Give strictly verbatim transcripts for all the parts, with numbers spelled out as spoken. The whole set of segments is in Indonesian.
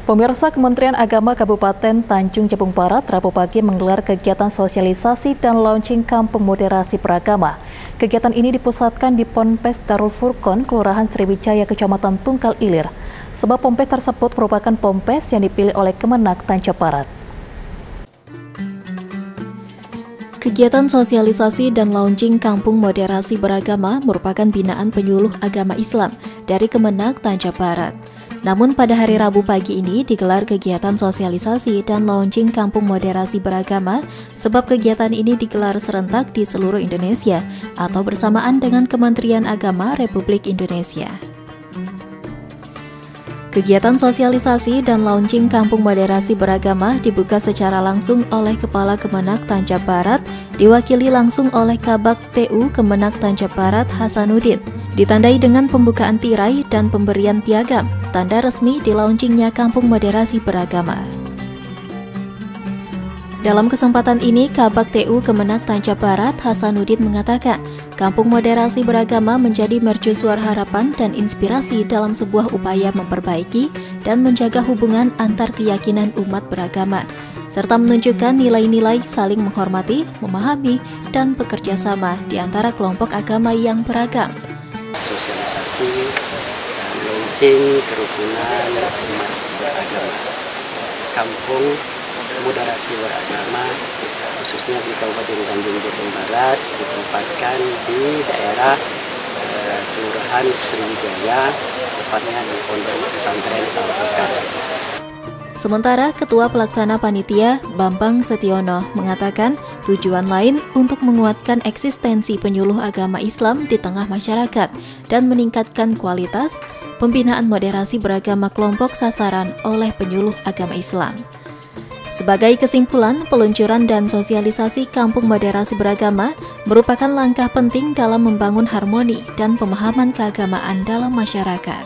Pemirsa, Kementerian Agama Kabupaten Tanjung Jabung Barat Rabu pagi menggelar kegiatan sosialisasi dan launching Kampung Moderasi Beragama. Kegiatan ini dipusatkan di Ponpes Darul Furqon, Kelurahan Sriwijaya, Kecamatan Tungkal Ilir. Sebab Ponpes tersebut merupakan Ponpes yang dipilih oleh Kemenak Tanjung Barat. Kegiatan sosialisasi dan launching Kampung Moderasi Beragama merupakan binaan penyuluh agama Islam dari Kemenak Tanjung Barat. Namun pada hari Rabu pagi ini digelar kegiatan sosialisasi dan launching Kampung Moderasi Beragama sebab kegiatan ini digelar serentak di seluruh Indonesia atau bersamaan dengan Kementerian Agama Republik Indonesia. Kegiatan sosialisasi dan launching Kampung Moderasi Beragama dibuka secara langsung oleh Kepala Kemenak Tanjung Barat, diwakili langsung oleh Kabag T U Kemenak Tanjung Barat Hasanuddin. Ditandai dengan pembukaan tirai dan pemberian piagam, tanda resmi di launchingnya Kampung Moderasi Beragama. Dalam kesempatan ini, Kabag T U Kemenak Tanjung Barat Hasanuddin mengatakan, Kampung Moderasi Beragama menjadi mercusuar harapan dan inspirasi dalam sebuah upaya memperbaiki dan menjaga hubungan antar keyakinan umat beragama, serta menunjukkan nilai-nilai saling menghormati, memahami, dan bekerja sama di antara kelompok agama yang beragam. Sosialisasi dan launching kerukunan umat beragama. Kampung Moderasi Beragama khususnya di Kabupaten Tanjung Jabung Barat ditempatkan di daerah eh, Kelurahan Sriwijaya, tepatnya di Pondok Pesantren Al-Furqon. Sementara Ketua Pelaksana Panitia Bambang Setiono mengatakan tujuan lain untuk menguatkan eksistensi penyuluh agama Islam di tengah masyarakat dan meningkatkan kualitas pembinaan moderasi beragama kelompok sasaran oleh penyuluh agama Islam. Sebagai kesimpulan, peluncuran dan sosialisasi Kampung Moderasi Beragama merupakan langkah penting dalam membangun harmoni dan pemahaman keagamaan dalam masyarakat.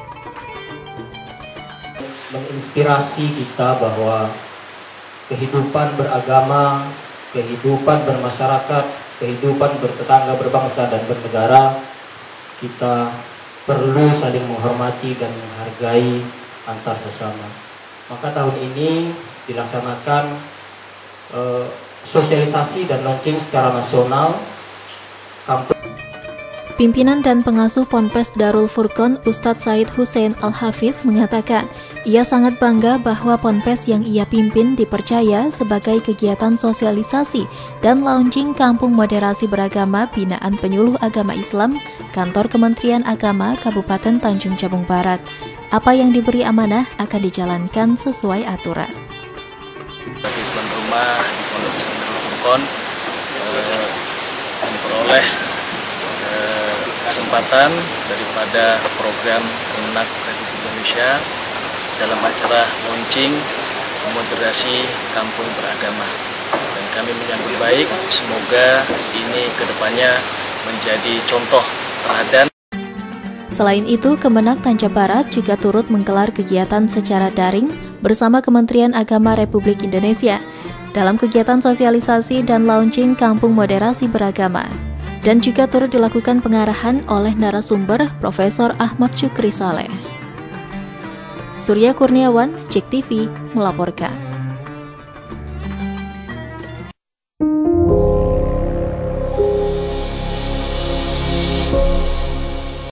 Menginspirasi kita bahwa kehidupan beragama, kehidupan bermasyarakat, kehidupan bertetangga, berbangsa, dan bernegara, kita perlu saling menghormati dan menghargai antar sesama. Maka tahun ini dilaksanakan eh, sosialisasi dan launching secara nasional. Kampung Pimpinan dan pengasuh Ponpes Darul Furqon Ustadz Said Hussein Al-Hafiz mengatakan ia sangat bangga bahwa Ponpes yang ia pimpin dipercaya sebagai kegiatan sosialisasi dan launching Kampung Moderasi Beragama binaan penyuluh agama Islam Kantor Kementerian Agama Kabupaten Tanjung Jabung Barat. Apa yang diberi amanah akan dijalankan sesuai aturan. Bagi tuan rumah di Pondok Pesantren Al-Furqon eh, memperoleh eh, kesempatan daripada program Kemenak Republik Indonesia dalam acara launching moderasi kampung beragama, dan kami menyambut baik. Semoga ini kedepannya menjadi contoh teladan. Selain itu, Kemenak Tanjung Barat juga turut menggelar kegiatan secara daring bersama Kementerian Agama Republik Indonesia dalam kegiatan sosialisasi dan launching Kampung Moderasi Beragama, dan juga turut dilakukan pengarahan oleh narasumber Profesor Ahmad Syukri Saleh. Surya Kurniawan, J E K T V, melaporkan.